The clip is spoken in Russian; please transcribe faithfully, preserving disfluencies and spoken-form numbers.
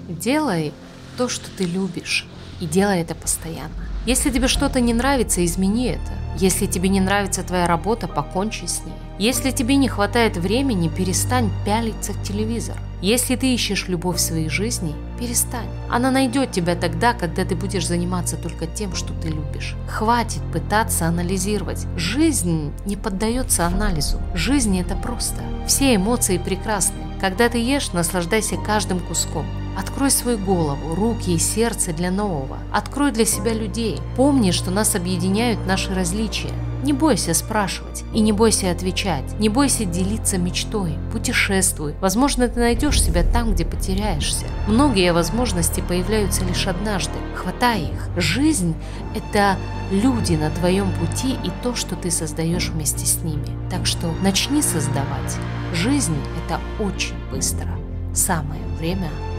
Делай то, что ты любишь, и делай это постоянно. Если тебе что-то не нравится, измени это. Если тебе не нравится твоя работа, покончи с ней. Если тебе не хватает времени, перестань пялиться в телевизор. Если ты ищешь любовь в своей жизни, перестань. Она найдет тебя тогда, когда ты будешь заниматься только тем, что ты любишь. Хватит пытаться анализировать. Жизнь не поддается анализу. Жизнь – это просто. Все эмоции прекрасны. Когда ты ешь, наслаждайся каждым куском. Открой свою голову, руки и сердце для нового. Открой для себя людей. Помни, что нас объединяют наши различия. Не бойся спрашивать и не бойся отвечать. Не бойся делиться мечтой. Путешествуй. Возможно, ты найдешь себя там, где потеряешься. Многие возможности появляются лишь однажды. Хватай их. Жизнь – это люди на твоем пути и то, что ты создаешь вместе с ними. Так что начни создавать. Жизнь – это очень быстро. Самое время